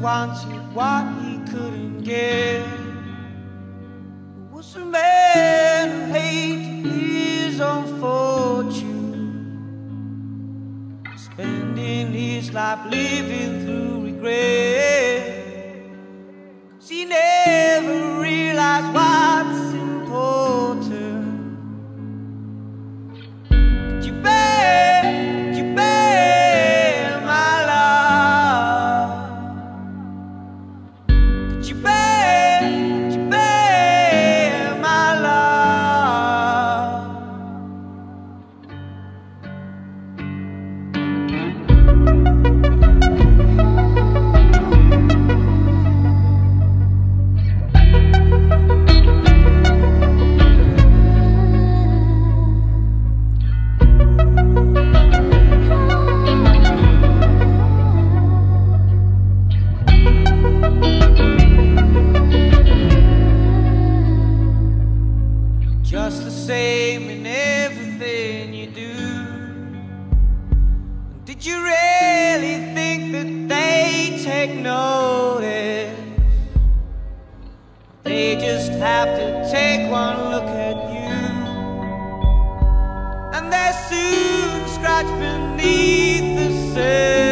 wanted what he couldn't get. Was a man who hated his own fortune, spending his life living through regret. 'Cause he never realized what's important. Could you bear my love? Could you bear my love? Just the same in everything you do. Did you really think that they take notice? They just have to take one look at you, and they're soon scratched beneath the surface.